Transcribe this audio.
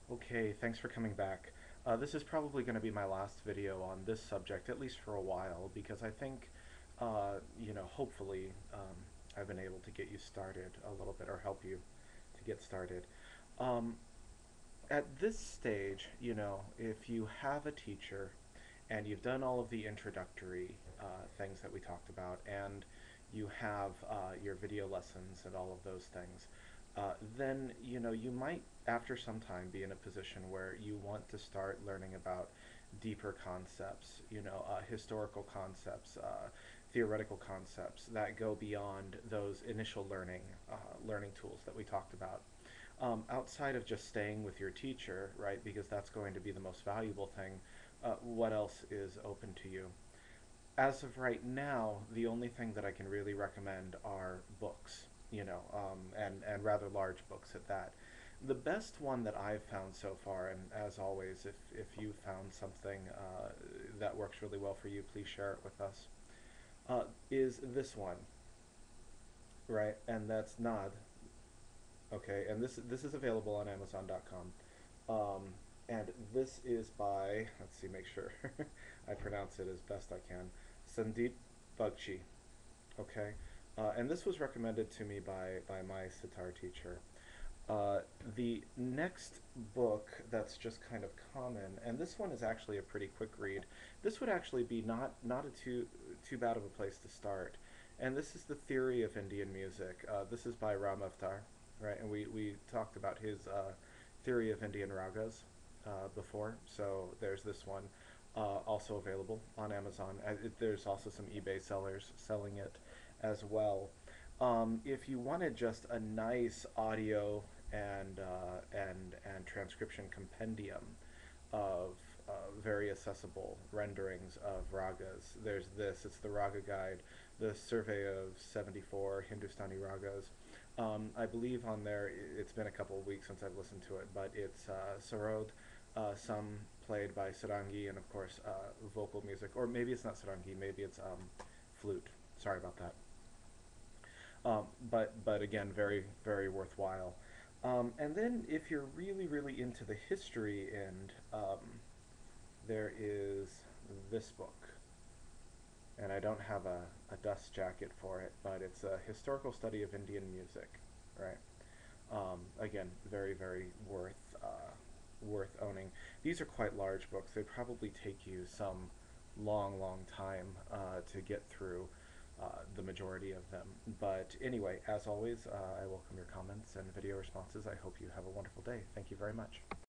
Okay, thanks for coming back. This is probably going to be my last video on this subject, at least for a while, because I think, hopefully, I've been able to get you started a little bit or help you to get started. Um, at this stage, if you have a teacher and you've done all of the introductory things that we talked about, and you have your video lessons and all of those things, then you might, after some time, be in a position where you want to start learning about deeper concepts, historical concepts, theoretical concepts that go beyond those initial learning tools that we talked about. Outside of just staying with your teacher, right, because that's going to be the most valuable thing, what else is open to you? As of right now, the only thing that I can really recommend are books, and rather large books at that. The best one that I've found so far, and as always, if you found something that works really well for you, please share it with us, is this one, right? And that's Nod, okay? And this is available on Amazon.com. And this is by, let's see, make sure I pronounce it as best I can, Sandeep Bagchi. Okay, and this was recommended to me by my sitar teacher. The next book that's just kind of common, and this one is actually a pretty quick read. This would actually be not a too bad of a place to start. And this is The Theory of Indian Music. This is by Ram Avtar, right? And we talked about his Theory of Indian Ragas before, so there's this one also available on Amazon. There's also some eBay sellers selling it as well. If you wanted just a nice audio and transcription compendium of very accessible renderings of ragas, there's this. It's the Raga Guide, the Survey of 74 Hindustani Ragas. I believe on there, it's been a couple of weeks since I've listened to it, but it's Sarod, some played by sarangi, and of course vocal music, or maybe it's not sarangi, maybe it's flute. Sorry about that. But again, very worthwhile. And then if you're really into the history end, there is this book, and I don't have a dust jacket for it, but it's a historical study of Indian music, right? Again, very worth owning. These are quite large books. They probably take you some long time to get through the majority of them. But anyway, as always, I welcome your comments and video responses. I hope you have a wonderful day. Thank you very much.